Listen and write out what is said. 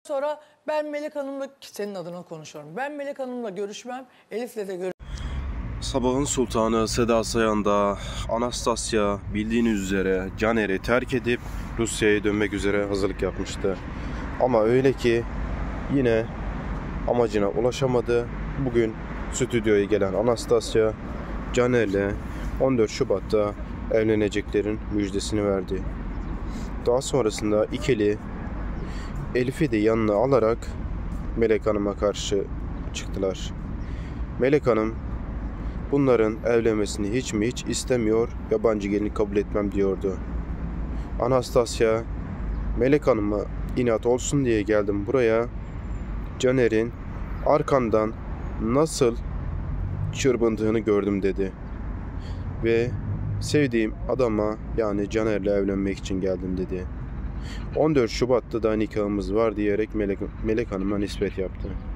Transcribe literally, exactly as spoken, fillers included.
Sonra ben Melek Hanım'la, senin adına konuşuyorum. Ben Melek Hanım'la görüşmem, Elif'le de görüşmem. Sabahın sultanı Seda Sayan da Anastasya bildiğiniz üzere Caner'i terk edip Rusya'ya dönmek üzere hazırlık yapmıştı. Ama öyle ki yine amacına ulaşamadı. Bugün stüdyoya gelen Anastasya Caner'le on dört Şubat'ta evleneceklerin müjdesini verdi. Daha sonrasında ikili Elif'i de yanına alarak Melek Hanım'a karşı çıktılar. Melek Hanım bunların evlenmesini hiç mi hiç istemiyor, yabancı gelini kabul etmem diyordu. Anastasya, Melek Hanım'a inat olsun diye geldim buraya. Caner'in arkandan nasıl çırpındığını gördüm dedi. Ve sevdiğim adama, yani Caner'le evlenmek için geldim dedi. on dört Şubat'ta da nikahımız var diyerek Melek, Melek Hanım'a nispet yaptı.